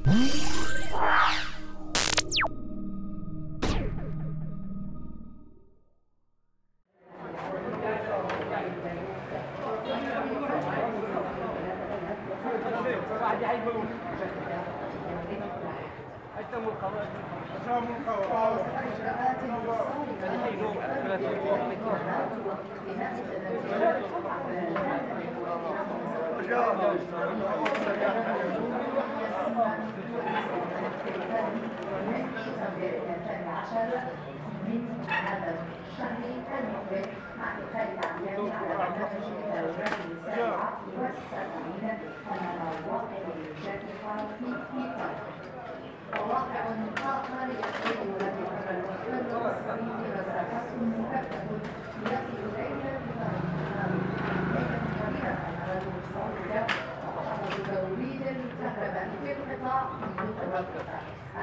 من هذا الشهر المقبل مع إدخال العمليات على برنامج السابعة والسبعين أمام واقع الإنجاز الحرفي في طنطا. وواقع آخر يحتاج لفترة الوحدة والصريف وساحة مكافأة يصل إليها بطريقة كبيرة على المستوى وتحفظ توليد الكهرباء في القطاع المتوقفة.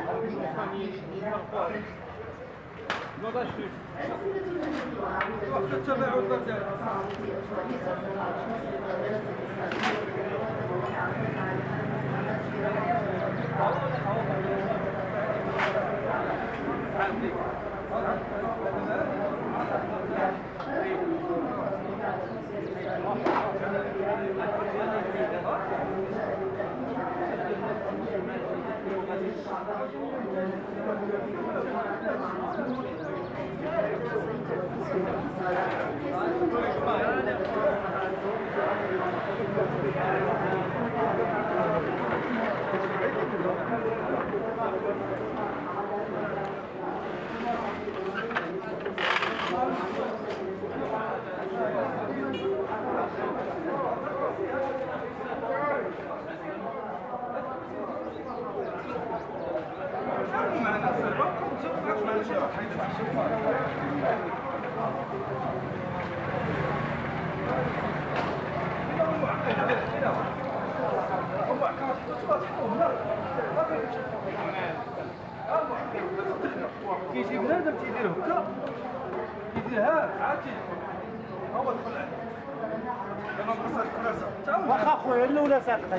كيجي بنادم تيدير هكا يديرها عاد هو دخل عليه انا نقص الكراسه واخا خويا الاولى ساقطه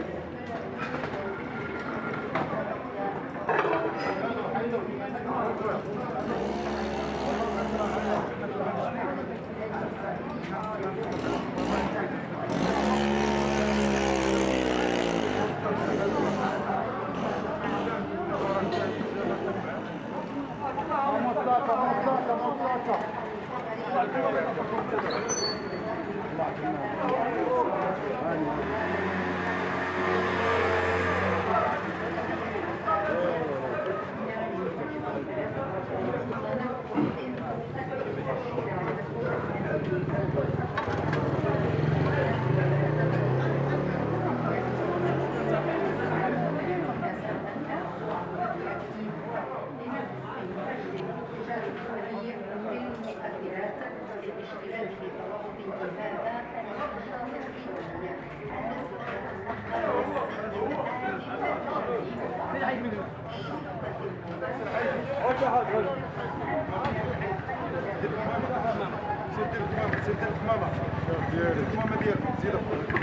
سير الكمامة ديالك الكمامة ديالك زيدها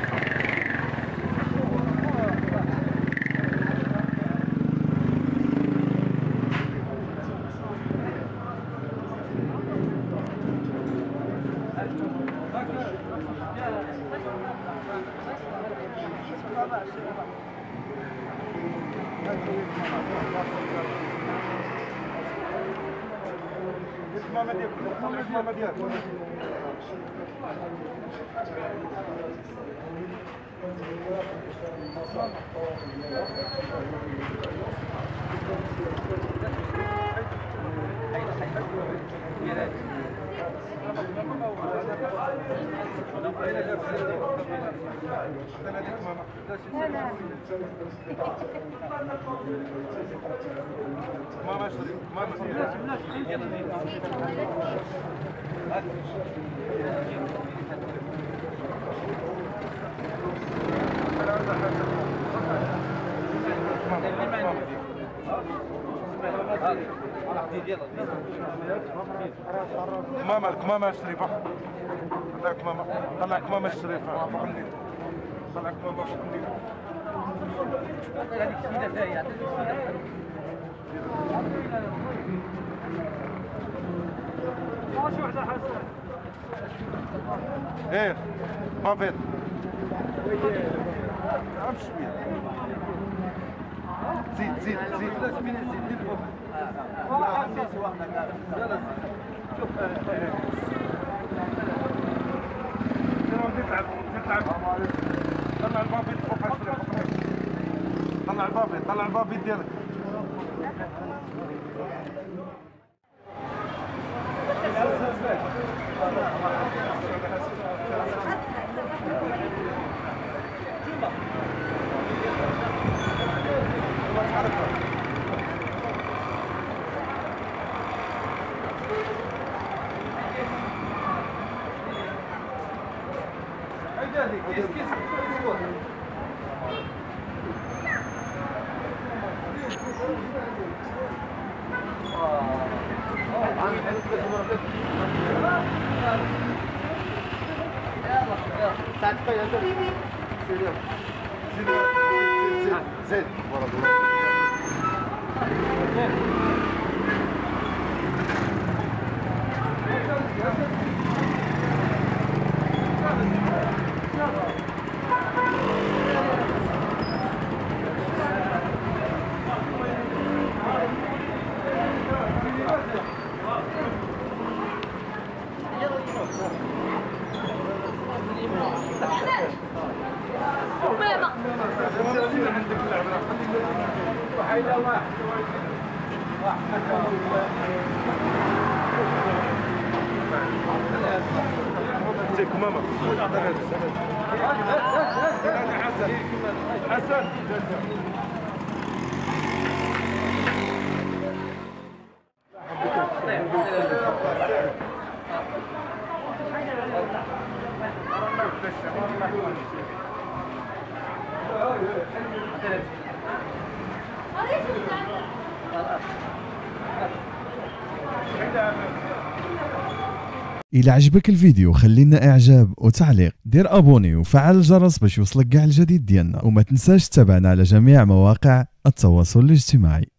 الكمامة ديالك الكمامة ديالك ماما اشتري ماما كمامة الكمامة الشريفة طلع كمامة طلع كمامة الشريفة طلع كمامة ايه ما فات عم شويه زيد طلع البابي ديالك زيد ماما حسن إلى عجبك الفيديو خلينا إعجاب وتعليق، دير أبوني وفعل الجرس باش يوصلك كاع الجديد ديالنا، وما تنساش تتابعنا على جميع مواقع التواصل الاجتماعي.